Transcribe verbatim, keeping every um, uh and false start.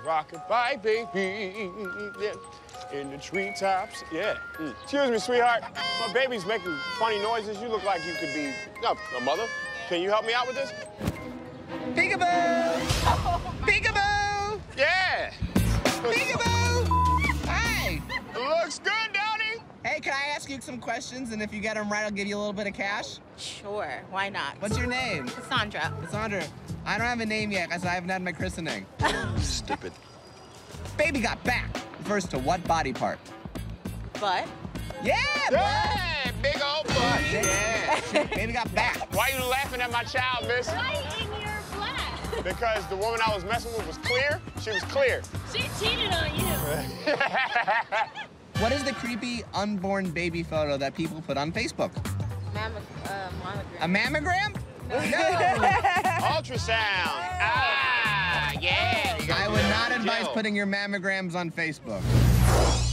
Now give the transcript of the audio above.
rock-a-bye, baby. Yeah. In the treetops, yeah. Mm. Excuse me, sweetheart. My baby's making funny noises. You look like you could be no, a mother. Can you help me out with this? Peekaboo! Peekaboo! Yeah! Peekaboo! Hi! It looks good, Dowdy! Hey, can I ask you some questions? And if you get them right, I'll give you a little bit of cash? Sure, why not? What's your name? Cassandra. Cassandra. I don't have a name yet, because I haven't had my christening. Stupid. Baby got back. First to what body part? But? Yeah, Yeah, big old butt. Yeah. Baby got back. Why are you laughing at my child, miss? Why in your black? Because the woman I was messing with was clear. She was clear. She cheated on you. What is the creepy unborn baby photo that people put on Facebook? Mammo uh, A mammogram? No. Ultrasound. Ah, yeah. I would not advise putting your mammograms on Facebook.